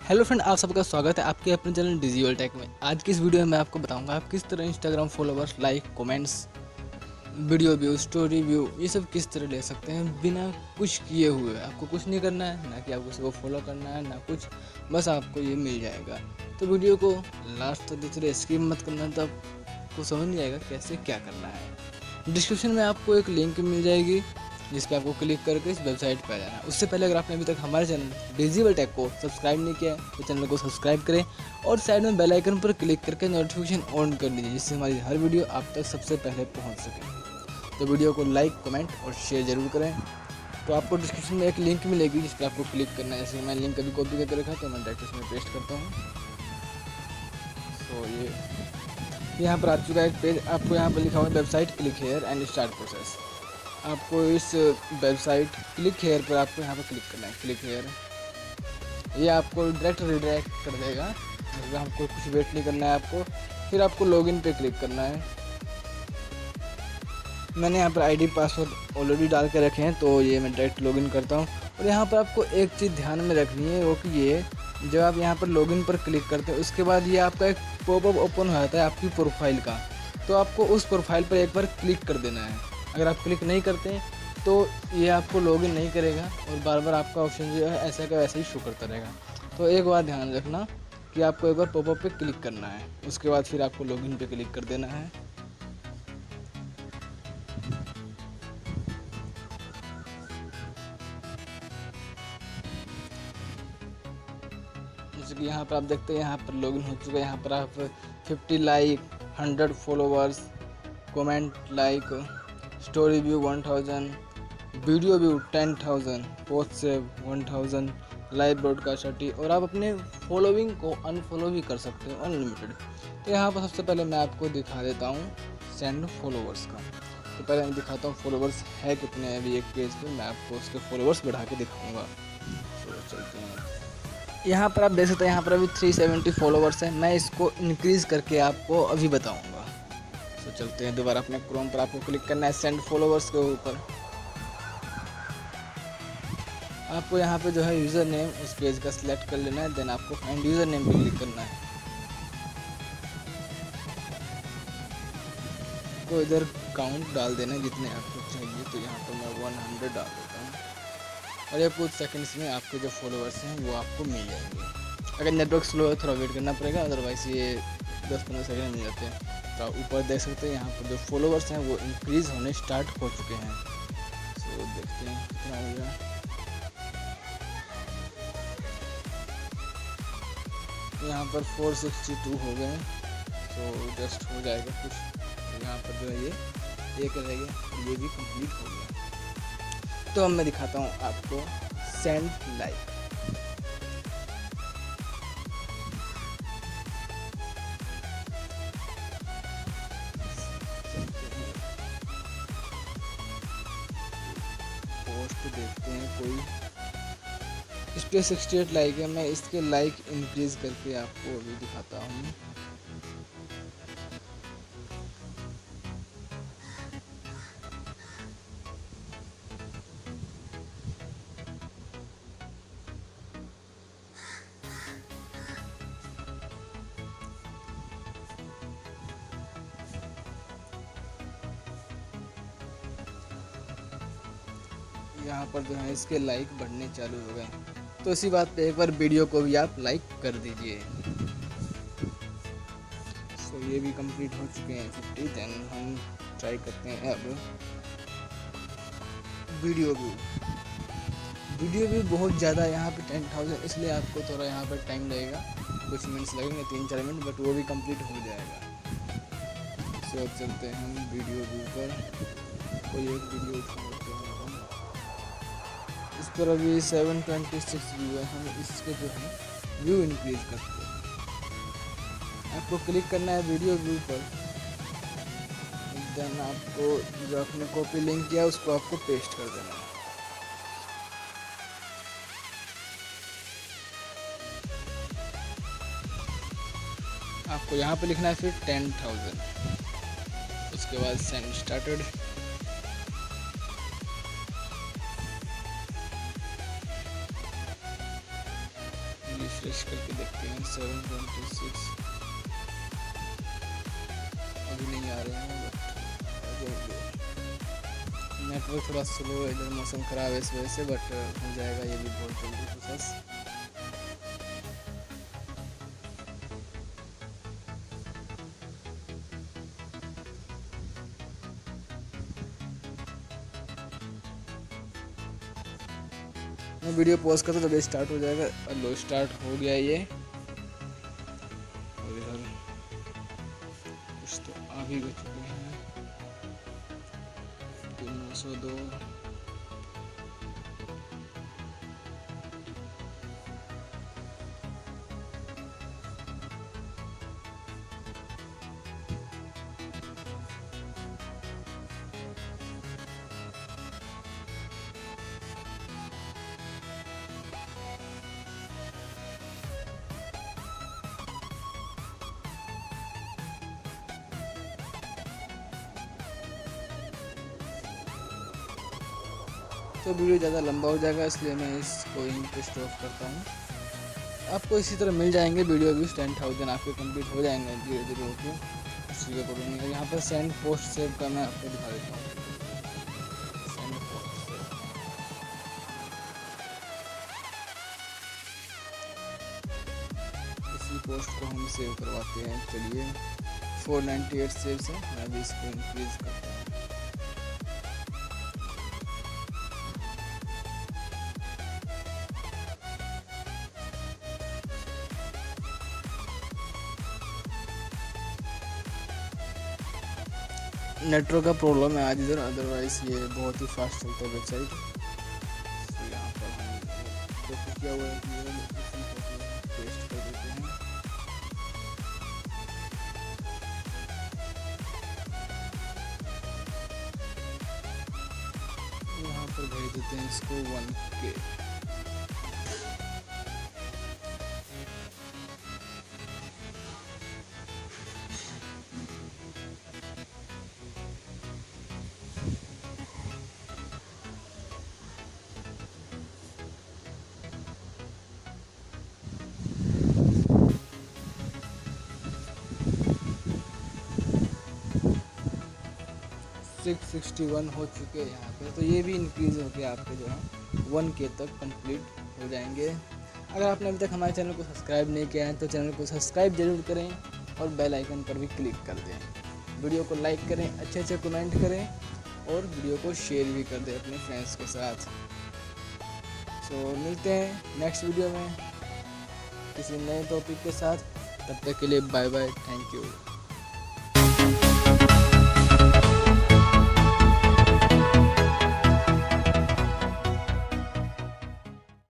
Hello friend, आप सबका स्वागत है आपके अपने चैनल डिजिटल टेक में। आज की इस वीडियो में मैं आपको बताऊंगा आप किस तरह Instagram followers, like, comments, video view, story view ये सब किस तरह ले सकते हैं बिना कुछ किए हुए। आपको कुछ नहीं करना है, ना कि आपको किसी को फॉलो करना है, ना कुछ, बस आपको ये मिल जाएगा। तो वीडियो को लास्ट तक देखते रहिए, स्किप मत करना, तब आपको समझ नहीं आएगा कैसे क्या करना है। डिस्क्रिप्शन में आपको एक लिंक मिल जाएगी जिस पर आपको क्लिक करके इस वेबसाइट पर आ जाना है। उससे पहले अगर आपने अभी तक हमारे चैनल डिजिटल टेक को सब्सक्राइब नहीं किया है तो चैनल को सब्सक्राइब करें और साइड में बेल आइकन पर क्लिक करके नोटिफिकेशन ऑन कर दीजिए, जिससे हमारी हर वीडियो आप तक सबसे पहले पहुंच सके। तो वीडियो को लाइक, कमेंट और शेयर जरूर करें। तो आपको डिस्क्रिप्शन में एक लिंक मिलेगी जिस पर आपको क्लिक करना है। जैसे मैं लिंक अभी कॉपी करके रखा तो मैं डायरेक्ट इसमें पेस्ट करता हूँ। तो ये यहाँ पर आ चुका है एक पेज। आपको यहाँ पर लिखा हुआ है website, click here and start process. आपको इस वेबसाइट क्लिक हेयर पर आपको यहाँ पर क्लिक करना है। क्लिक हेयर ये आपको डायरेक्ट रिडायरेक्ट कर देगा। आपको कुछ वेट नहीं करना है आपको। फिर आपको लॉगिन पे क्लिक करना है। मैंने यहाँ पर आईडी पासवर्ड ऑलरेडी डाल के रखे हैं, तो ये मैं डायरेक्ट लॉगिन करता हूँ। और यहाँ पर आपको एक चीज़ ध्यान में रखनी है, वो कि ये जब आप यहाँ पर लॉगिन पर क्लिक करते हैं उसके बाद ये आपका एक पॉपअप ओपन हो जाता है आपकी प्रोफाइल का। तो आपको उस प्रोफाइल पर एक बार क्लिक कर देना है। अगर आप क्लिक नहीं करते हैं तो ये आपको लॉगिन नहीं करेगा और बार बार आपका ऑप्शन जो है ऐसा का वैसा ही शो करता रहेगा। तो एक बार ध्यान रखना कि आपको एक बार पॉपअप पे क्लिक करना है, उसके बाद फिर आपको लॉगिन पे क्लिक कर देना है। जैसे कि यहाँ पर आप देखते हैं यहाँ पर लॉगिन हो चुका है। यहाँ पर आप 50 like, 100 followers, comment, like, story view 1000, video view 10,000, post save 1000, live broadcast 30 और आप अपने फॉलोइंग को अनफॉलो भी कर सकते हैं अनलिमिटेड। तो यहाँ पर सबसे पहले मैं आपको दिखा देता हूँ सेंड फॉलोवर्स का। तो पहले मैं दिखाता हूँ फॉलोवर्स है कितने हैं अभी एक पेज पे। मैं आपको उसके फॉलोवर्स बढ़ा के दिखाऊँगा। तो चलते हैं, यहाँ पर आप देख सकते हैं यहाँ पर अभी 370 फॉलोवर्स हैं। मैं इसको इंक्रीज़ करके आपको अभी बताऊँगा। तो चलते हैं, दोबारा अपने क्रोम पर आपको क्लिक करना है सेंड फॉलोवर्स के ऊपर। आपको यहाँ पे जो है यूज़र नेम उस पेज का सिलेक्ट कर लेना है। देन आपको फाइंड यूज़र नेम पे क्लिक करना है। तो इधर काउंट डाल देना जितने आपको चाहिए। तो यहाँ पर मैं 100 डाल देता हूँ और ये कुछ सेकंड्स में आपके जो फॉलोवर्स हैं वो आपको मिल जाएंगे। अगर नेटवर्क स्लो है थोड़ा वेट करना पड़ेगा, अदरवाइज़ ये 10-15 सेकंड मिल जाते हैं। तो ऊपर देख सकते हैं यहाँ पर जो फॉलोवर्स हैं वो इंक्रीज़ होने स्टार्ट हो चुके हैं। तो देखते हैं कितना हो गया। यहाँ पर 462 हो गए। तो जस्ट हो जाएगा कुछ। तो यहाँ पर जो है ये एक रह गया और ये भी कंप्लीट हो गया। तो अब मैं दिखाता हूँ आपको सेंड लाइक। पोस्ट देखते हैं कोई, इस पर 68 लाइक है। मैं इसके लाइक इंक्रीज़ करके आपको अभी दिखाता हूँ। यहाँ पर जो है इसके लाइक बढ़ने चालू हो गए। तो इसी बात पे एक बार वीडियो को भी आप लाइक कर दीजिए। सो ये भी कंप्लीट हो चुके हैं 50। देन हम ट्राई करते हैं अब वीडियो व्यू। वीडियो व्यू बहुत ज़्यादा यहाँ पे 10,000, इसलिए आपको थोड़ा यहाँ पर टाइम लगेगा, कुछ मिनट्स लगेंगे, 3-4 मिनट, बट वो भी कंप्लीट हो जाएगा। सो अब चलते हैं हम वीडियो व्यू पर। कोई एक वीडियो उठाते हैं हम। इस पर अभी 726 व्यू है। हम इसके जो है व्यू इंक्रीज करते हैं। आपको क्लिक करना है वीडियो व्यू पर। देन आपको जो आपने कॉपी लिंक किया उसको आपको पेस्ट कर देना है। आपको यहाँ पे लिखना है फिर 10,000, उसके बाद सेंड स्टार्टेड। रिफ्रेश करके देखते हैं। 726 अभी नहीं आ रहे हैं, बट नेटवर्क थोड़ा स्लो है, इधर मौसम ख़राब है इस वजह से, बट हो जाएगा ये भी बहुत जल्दी प्रोसेस। मैं वीडियो पॉज करता हूँ तब ये स्टार्ट हो जाएगा। लो स्टार्ट हो गया ये, और इधर कुछ तो आ भी चुके हैं। 902 तो वीडियो ज़्यादा लंबा हो जाएगा, इसलिए मैं इसको यहीं पे स्टॉप करता हूँ। आपको इसी तरह मिल जाएंगे वीडियो व्यूज़ 10,000 आपके कंप्लीट हो जाएंगे धीरे धीरे होकर। इस वीडियो को भी यहाँ पर सेंड पोस्ट सेव का मैं आपको दिखा देता हूँ। सेंड पोस्ट सेव, इसी पोस्ट को हम सेव करवाते हैं। चलिए 498 सेव से मैं भी इसको इंक्रीज़ करता हूँ। नेटवर्क का प्रॉब्लम है आज इधर, अदरवाइज ये बहुत ही फास्ट चलता है वेबसाइट। तो यहाँ पर हम कॉपी किया हुआ है पेस्ट कर देते हैं। यहाँ पर भेज देते हैं इसको 1K। सिक्स 61 हो चुके हैं यहाँ पे, तो ये भी इंक्रीज़ हो गया आपके जो है 1K तक कंप्लीट हो जाएंगे। अगर आपने अभी तक हमारे चैनल को सब्सक्राइब नहीं किया है तो चैनल को सब्सक्राइब जरूर करें और बेल आइकन पर भी क्लिक कर दें। वीडियो को लाइक करें, अच्छे अच्छे कमेंट करें और वीडियो को शेयर भी कर दें अपने फ्रेंड्स के साथ। सो मिलते हैं नेक्स्ट वीडियो में किसी नए टॉपिक के साथ। तब तक के लिए बाय बाय, थैंक यू।